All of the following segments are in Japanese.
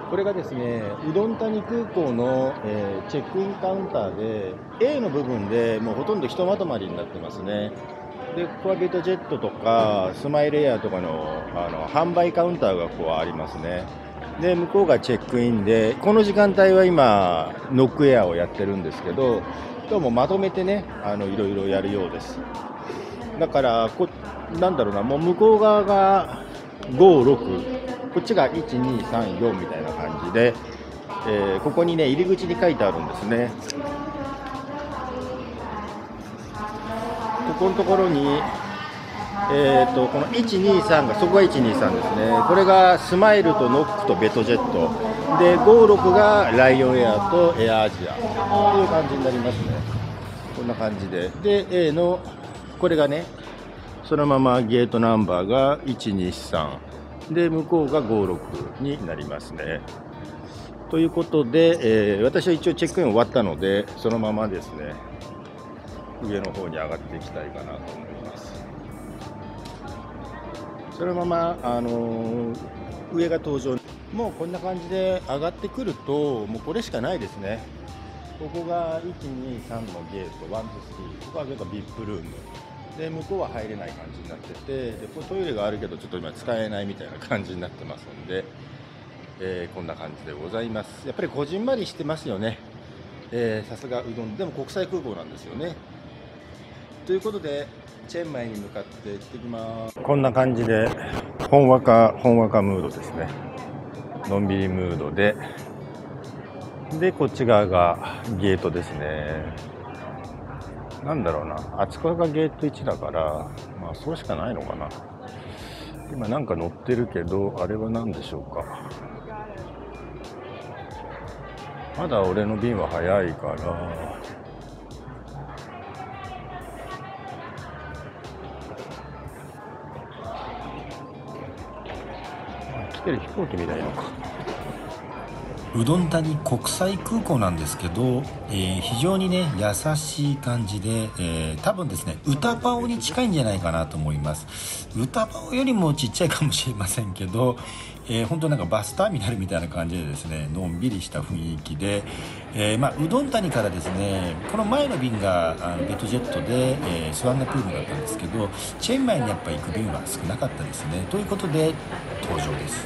これがですね、うどん谷空港の、チェックインカウンターで A の部分でもうほとんどひとまとまりになってますね。で、ここはベトジェットとかスマイルエアとかの、販売カウンターがこうありますね。で、向こうがチェックインで、この時間帯は今ノックエアをやってるんですけど、今日もまとめてね、いろいろやるようです。だからなんだろうな、もう向こう側が5、6、こっちが1、2、3、4みたいな感じで、ここにね、入り口に書いてあるんですね。ここのところに、この123が、そこが123ですね。これがスマイルとノックとベトジェット。で、56がライオンエアとエアアジア。という感じになりますね。こんな感じで。で、A の、これがね、そのままゲートナンバーが123。で、向こうが56になりますね。ということで、私は一応チェックイン終わったので、そのままですね、上の方に上がっていきたいかなと思います。そのまま、上が登場。もうこんな感じで上がってくると、もうこれしかないですね。ここが1、2、3のゲート、1、2、3。ここはVIPルーム。で、向こうは入れない感じになってて、でここトイレがあるけどちょっと今使えないみたいな感じになってますんで、こんな感じでございます。やっぱりこじんまりしてますよね。さすがうどんでも国際空港なんですよね。ということでチェンマイに向かって行ってきます。こんな感じでほんわかムードですね。のんびりムードで、こっち側がゲートですね。なんだろうな、あちこがゲート1だから、まあそうしかないのかな。今なんか乗ってるけど、あれは何でしょうか。まだ俺の便は早いから、来てる飛行機みたいのか。 うどん谷国際空港なんですけど、非常にね優しい感じで、多分ですねウタパオに近いんじゃないかなと思います。ウタパオよりもちっちゃいかもしれませんけど、本当なんかバスターミナルみたいな感じでですね、のんびりした雰囲気で、うどん谷からですね、この前の便がベトジェットで、スワンナプームだったんですけど、チェンマイにやっぱ行く便は少なかったですね。ということで登場です。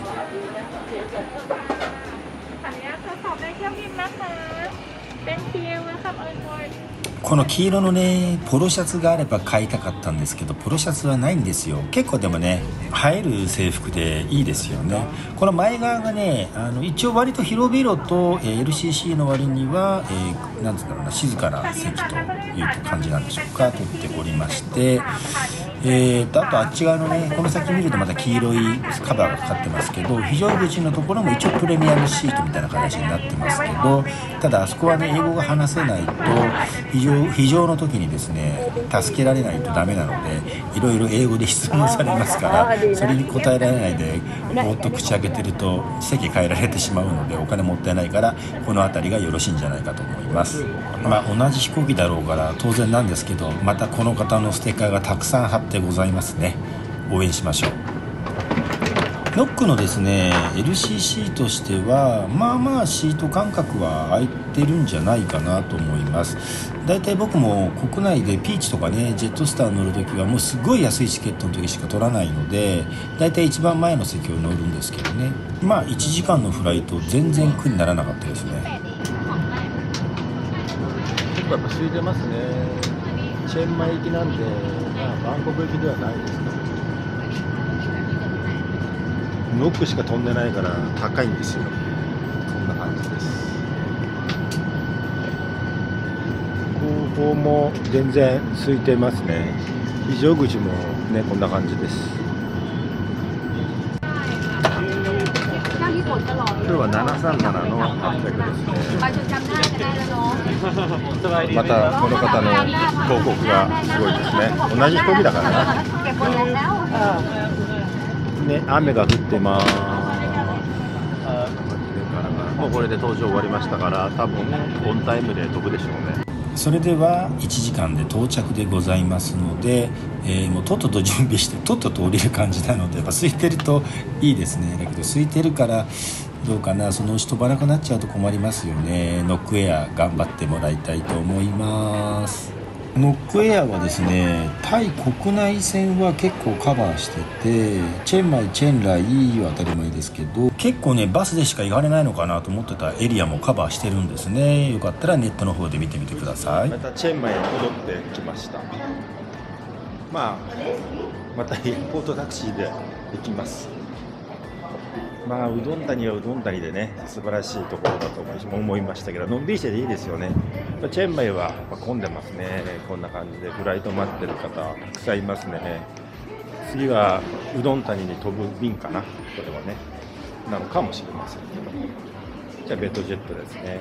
この黄色のねポロシャツがあれば買いたかったんですけど、ポロシャツはないんですよ。結構でもね映える制服でいいですよね。この前側がね一応割と広々と、LCC の割には、なんていうんだろうな、静かな席という感じなんでしょうか、取っておりまして、あとあっち側のね、この先見るとまた黄色いカバーがかかってますけど、非常口のところも一応プレミアムシートみたいな形になってますけど、ただあそこはね英語が話せないと非常の時にですね助けられないとダメなので、いろいろ英語で質問されますから、それに答えられないでぼーっと口開けてると席変えられてしまうので、お金もったいないからこの辺りがよろしいんじゃないかと思います。同じ飛行機だろうから当然なんですけど、またこの方のステッカーがたくさん貼ってございますね。応援しましょう。ノックのですね LCC としてはまあシート間隔は空いてるんじゃないかなと思います。だいたい僕も国内でピーチとかねジェットスター乗るときはもうすごい安いチケットの時しか取らないので、だいたい一番前の席を乗るんですけどね、1時間のフライト全然苦にならなかったですね。 結構やっぱ空いてますね。チェンマイ行きなんで、バンコク行きではないですから。ノックしか飛んでないから高いんですよ。こんな感じです。後方も全然空いてますね。非常口もねこんな感じです。今日は737の800ですね。またこの方の広告がすごいですね。同じ飛びだからな。ね、雨が降ってます。もうこれで搭乗終わりましたから、多分オンタイムで飛ぶでしょうね。 それでは1時間で到着でございますので、もうとっとと準備してとっとと降りる感じなので、空いてるといいですね。だけど空いてるからどうかな、そのうち飛ばなくなっちゃうと困りますよね。ノックエア頑張ってもらいたいと思います。ノックエアはですね、タイ国内線は結構カバーしてて、チェンマイ、チェンライは当たり前ですけど、結構ねバスでしか行かれないのかなと思ってたエリアもカバーしてるんですね。よかったらネットの方で見てみてください。 またチェンマイに戻ってきました。またエアポートタクシーで行きます。うどん谷はうどん谷でね、素晴らしいところだと思いましたけど、のんびりしてていいですよね。チェンマイは混んでますね。こんな感じでフライト待ってる方たくさんいますね。次はうどん谷に飛ぶ便かな、これはね、なのかもしれませんけど。じゃあベッドジェットですね。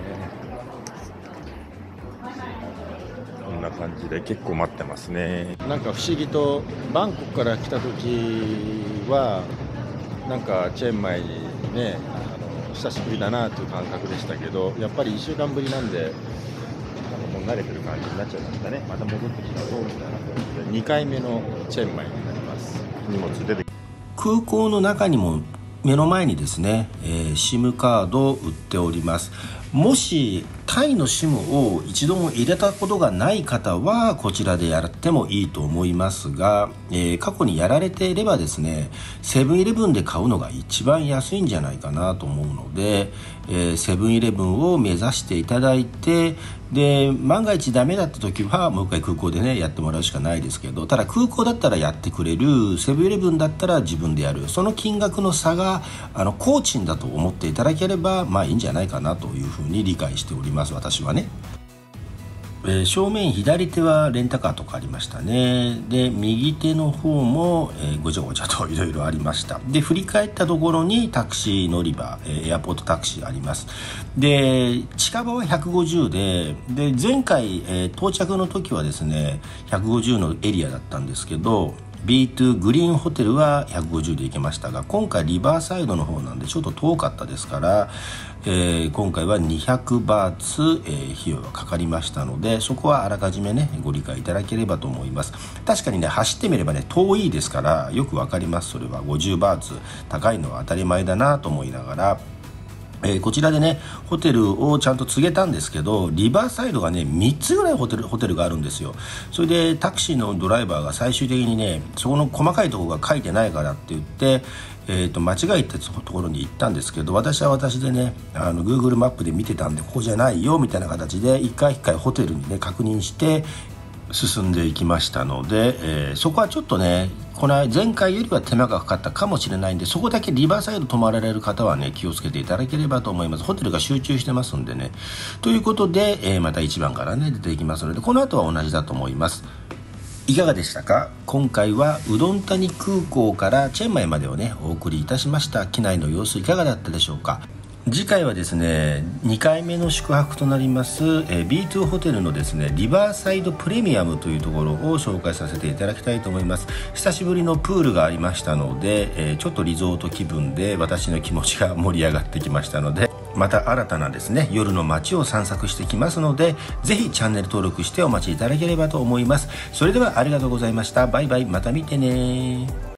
こんな感じで結構待ってますね。なんか不思議とバンコクから来た時はなんかチェンマイにね、久しぶりだなという感覚でしたけど、やっぱり1週間ぶりなんでもう慣れてる感じになっちゃいましたね。また戻ってきたぞみたいな感じで2回目のチェンマイになります。荷物出て空港の中にも目の前にですね、SIM カードを売っております。もしタイの SIM を一度も入れたことがない方はこちらでやってもいいと思いますが、過去にやられていればですね、セブンイレブンで買うのが一番安いんじゃないかなと思うので、セブンイレブンを目指していただいて、で万が一ダメだった時はもう一回空港でねやってもらうしかないですけど、ただ空港だったらやってくれる、セブンイレブンだったら自分でやる、その金額の差が工賃だと思っていただければいいんじゃないかなというふうに理解しております、私はね。正面左手はレンタカーとかありましたね。で右手の方も、ごちゃごちゃといろいろありました。で振り返ったところにタクシー乗り場、エアポートタクシーあります。で近場は150で前回、到着の時はですね150のエリアだったんですけど、B2 グリーンホテルは150で行けましたが、今回リバーサイドの方なんでちょっと遠かったですから、今回は200バーツ、費用がかかりましたので、そこはあらかじめねご理解いただければと思います。確かにね走ってみればね遠いですからよくわかります。それは50バーツ高いのは当たり前だなと思いながら、こちらでねホテルをちゃんと告げたんですけど、リバーサイドがね3つぐらいホテルがあるんですよ。それでタクシーのドライバーが最終的にねそこの細かいところが書いてないからって言って、間違えたところに行ったんですけど、私は私でねGoogle マップで見てたんでここじゃないよみたいな形で一回一回ホテルにね確認して進んでいきましたので、そこはちょっとね前回よりは手間がかかったかもしれないんで、そこだけリバーサイド泊まられる方はね気をつけていただければと思います。ホテルが集中してますんでね。ということで、また1番からね出ていきますので、この後は同じだと思います。いかがでしたか。今回はうどん谷空港からチェンマイまでをねお送りいたしました。機内の様子いかがだったでしょうか。次回はですね2回目の宿泊となります、B2 ホテルのですねリバーサイドプレミアムというところを紹介させていただきたいと思います。久しぶりのプールがありましたので、ちょっとリゾート気分で私の気持ちが盛り上がってきましたので、また新たなですね夜の街を散策してきますので、ぜひチャンネル登録してお待ちいただければと思います。それではありがとうございました。バイバイ、また見てね。